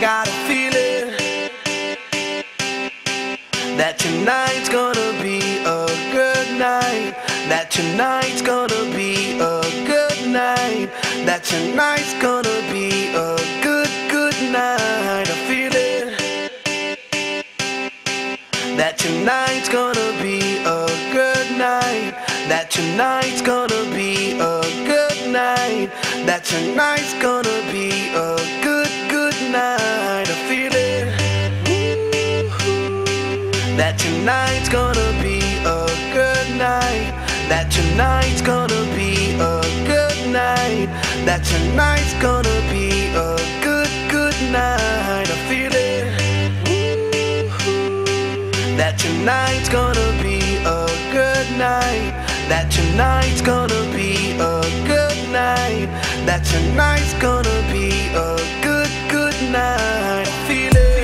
got a feeling that tonight's gonna be a good night. That tonight's gonna be a good night. That tonight's gonna be a good night. A feeling that tonight's gonna be a good night. That tonight's gonna be a good night. That tonight's gonna be a good night. A feeling that tonight's gonna be a good night. That tonight's gonna be a good night. That tonight's gonna be a good night. A feeling that tonight's gonna be a good night. That tonight's gonna be a good night. That tonight's gonna be a good night. I feel it.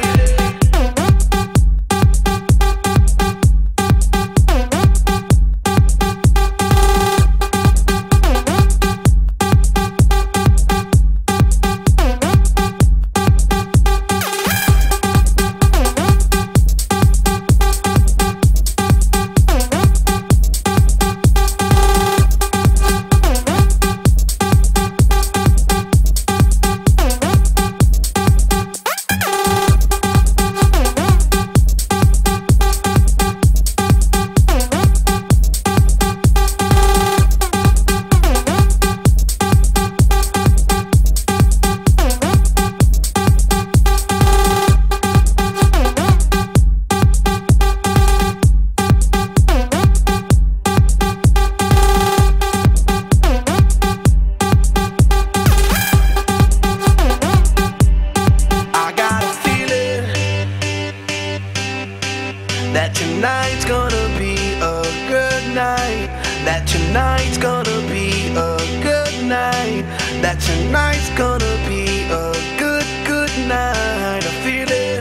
That tonight's gonna be a good night. That tonight's gonna be a good night. That tonight's gonna be a good night. I feel it.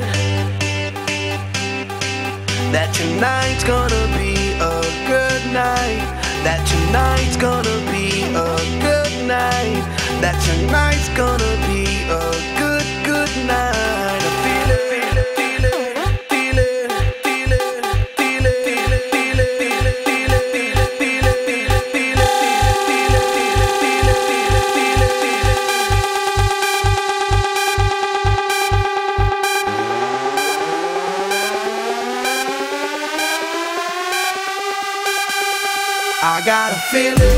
That tonight's gonna be a good night. That tonight's gonna be a good night. That tonight's gonna be a good night. I feel it. I got a feeling